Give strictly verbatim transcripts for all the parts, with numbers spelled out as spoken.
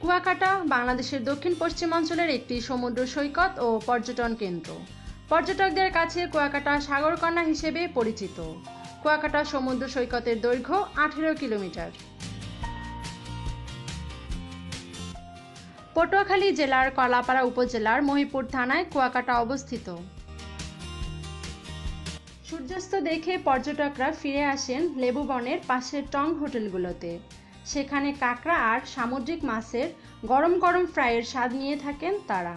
কুয়াকাটা বাংলাদেশের দক্ষিণ পশ্চিমাঞ্চলের একটি সমুদ্র সৈকত ও পর্যটন কেন্দ্র। পর্যটকদের কাছে কুয়াকাটা সাগরকন্যা হিসেবে পরিচিত। কুয়াকাটা সমুদ্র সৈকতের দৈর্ঘ্য আঠেরো কিলোমিটার। পটুয়াখালী জেলার কলাপাড়া উপজেলার মহিপুর থানায় কুয়াকাটা অবস্থিত। সূর্যাস্ত দেখে পর্যটকরা ফিরে আসেন লেবু বনের পাশের টং হোটেলগুলোতে। সেখানে কাঁকড়া আর সামুদ্রিক মাছের গরম গরম ফ্রাইয়ের স্বাদ নিয়ে থাকেন তারা।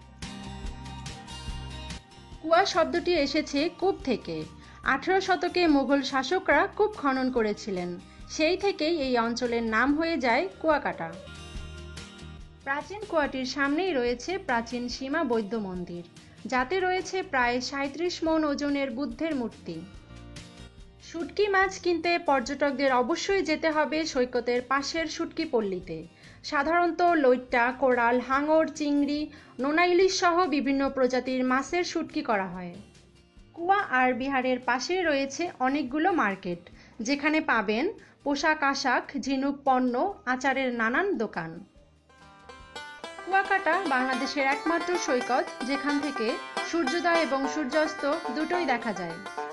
কুয়া শব্দটি এসেছে কূপ থেকে। আঠেরো শতকে মুঘল শাসকরা কূপ খনন করেছিলেন, সেই থেকেই এই অঞ্চলের নাম হয়ে যায় কুয়াকাটা। প্রাচীন কুয়াটির সামনেই রয়েছে প্রাচীন সীমা বৌদ্ধ মন্দির, যাতে রয়েছে প্রায় সাঁত্রিশ মণ ওজনের বুদ্ধের মূর্তি। শুটকি মাছ কিনতে পর্যটকদের অবশ্যই যেতে হবে সৈকতের পাশের শুটকি পল্লীতে। সাধারণত লইট্টা, কোরাল, হাঙর, চিংড়ি, নোনা ইলিশ সহ বিভিন্ন প্রজাতির মাছের শুটকি করা হয়। কুয়া আর বিহারের পাশেই রয়েছে অনেকগুলো মার্কেট, যেখানে পাবেন পোশাক আশাক, ঝিনুক পণ্য, আচারের নানান দোকান। কুয়াকাটা বাংলাদেশের একমাত্র সৈকত যেখান থেকে সূর্যোদয় এবং সূর্যাস্ত দুটোই দেখা যায়।